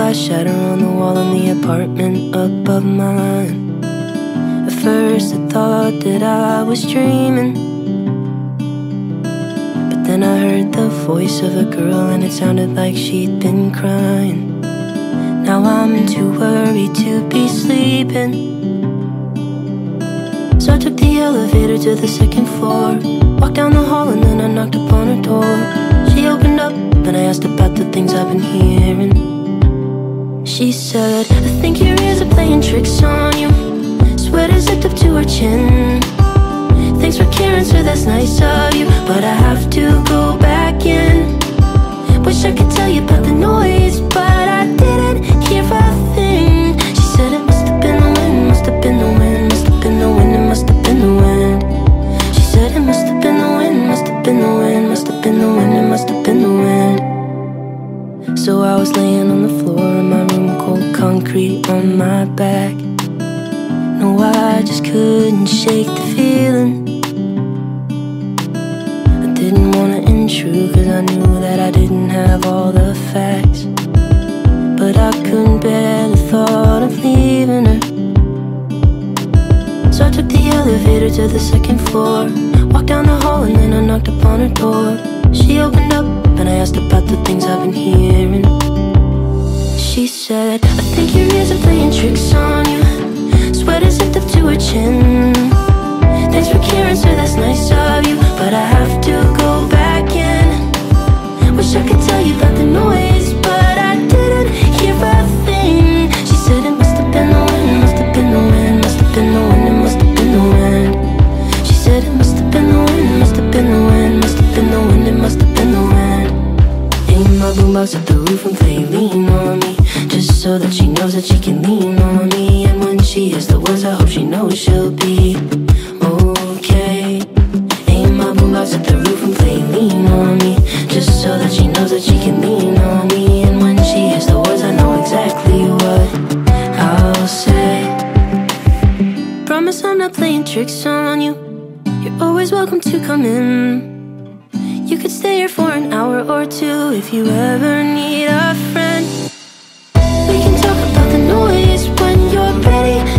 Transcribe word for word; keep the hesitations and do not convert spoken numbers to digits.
glass shatter on the wall in the apartment above mine. At first I thought that I was dreaming, but then I heard the voice of a girl and it sounded like she'd been crying. Now I'm too worried to be sleeping, so I took the elevator to the second floor, walked down the hall and then I knocked upon her door. She opened up and I asked about the things I've been hearing. She said, I think your ears are playing tricks on you. Sweater zipped up to her chin. Thanks for caring, sir, that's nice of you, but I have to go back in. Wish I could tell you about the noise, but I didn't hear a thing. She said it must have been the wind, must have been the wind, must have been the wind, it must have been the wind. She said it must have been the wind, must have been the wind, must have been the wind, it must have been the wind. So I was laying on the floor in my room, cold concrete on my back. No, I just couldn't shake the feeling. I didn't wanna intrude cause I knew that I didn't have all the facts, but I couldn't bear the thought of leaving her. So I took the elevator to the second floor, walked down the hall and then I knocked upon her door. She opened up and I asked about the things I've been hearing. She said, I think your ears are playing tricks on you. Sweater zipped up to her chin. Thanks for caring, sir, that's nice of you, but I have to go back in. Wish I could tell you about the noise, but I didn't hear a thing. She said it must have been the wind, must have been the wind, must have been the wind, it must have been the wind. She said it must have been the wind, must have been the wind, must have been the wind, it must have been the wind. Aim my boombox at the roof and play lean on me, just so that she knows that she can lean on me. And when she hears the words, I hope she knows she'll be okay. Aim my boombox at the roof and play lean on me, just so that she knows that she can lean on me. And when she hears the words, I know exactly what I'll say. Promise I'm not playing tricks on you. You're always welcome to come in. You could stay here for an hour or two if you ever need a friend. We can talk about the noise when you're ready.